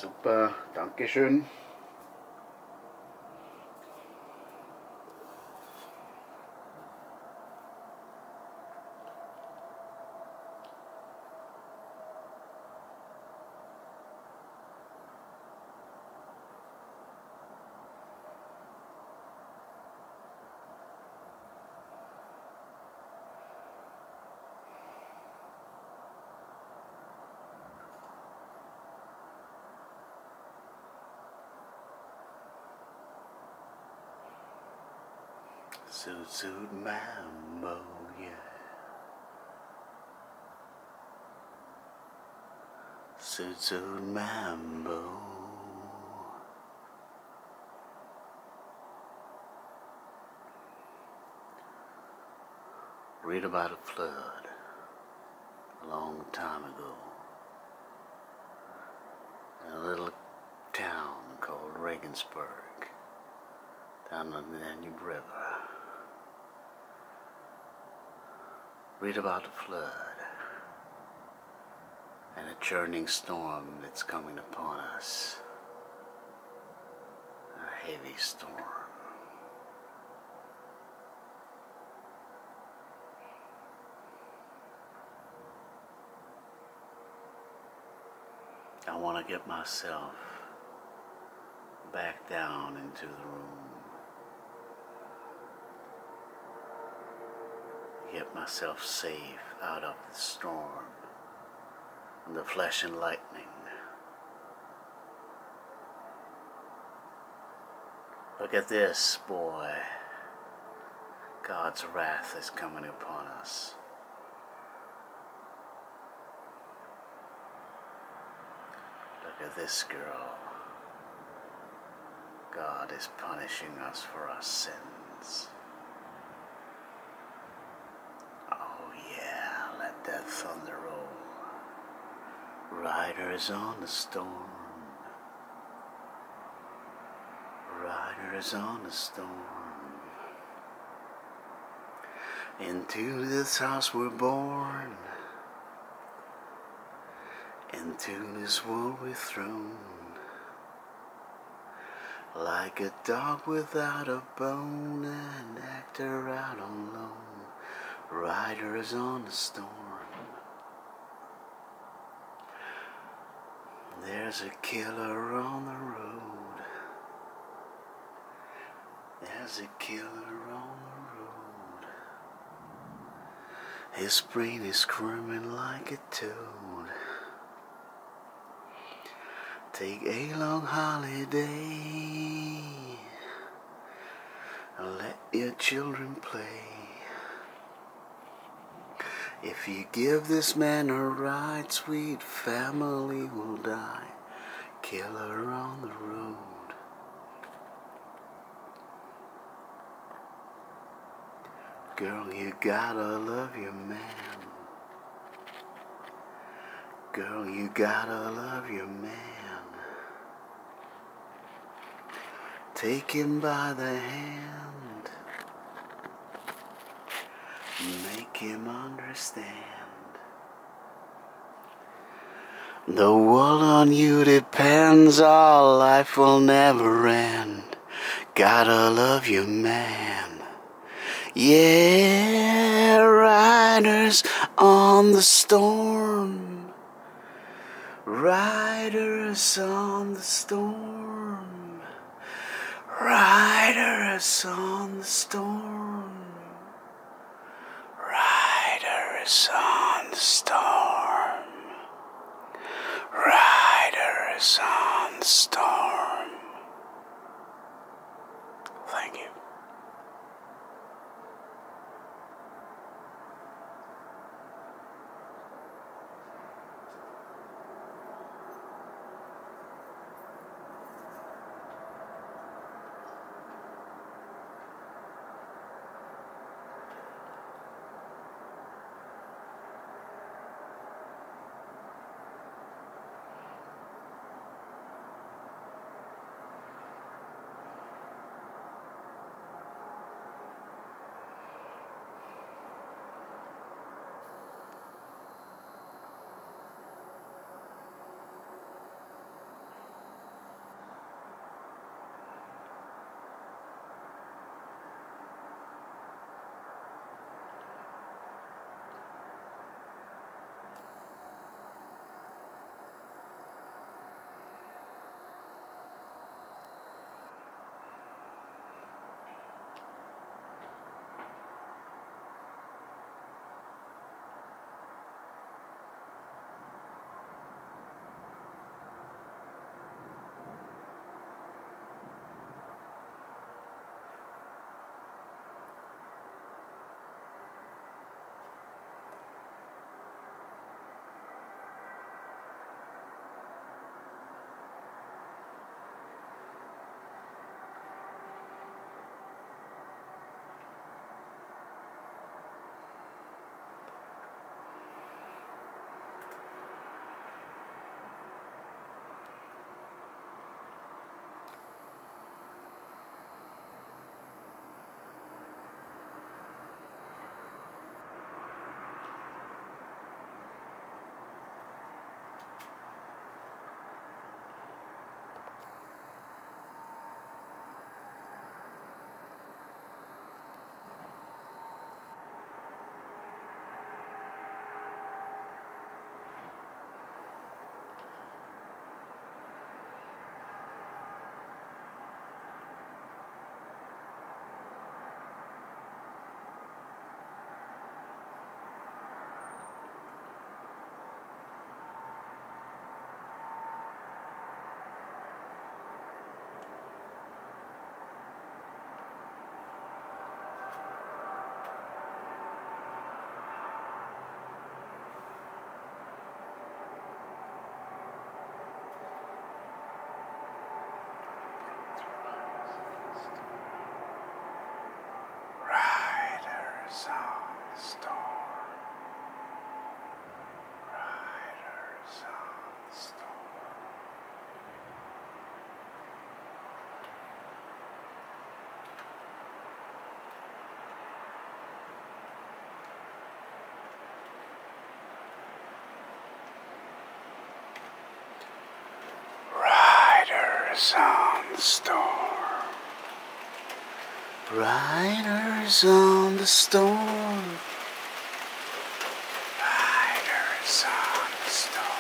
Super, Dankeschön. Suit, suit, mambo, yeah. Suit, suit, mambo. Read about a flood a long time ago in a little town called Regensburg down on the Danube River. Read about a flood and a churning storm that's coming upon us. A heavy storm. I want to get myself back down into the room. Get myself safe out of the storm and the flash and lightning. Look at this, boy. God's wrath is coming upon us. Look at this girl. God is punishing us for our sins. That thunder roll. Riders on the storm. Riders on the storm. Into this house we're born. Into this world we're thrown. Like a dog without a bone, an actor out on loan. Riders on the storm. There's a killer on the road. There's a killer on the road. His brain is squirming like a toad. Take a long holiday and let your children play. If you give this man a ride, sweet family will die. Killer on the road. Girl, you gotta love your man. Girl, you gotta love your man. Take him by the hand. Make him understand. The world on you depends, our life will never end. Gotta love your man. Yeah, riders on the storm. Riders on the storm. Riders on the storm. Riders on the storm. Riders on the storm. Thank you. Riders on the storm. Riders on the storm. Riders on the storm.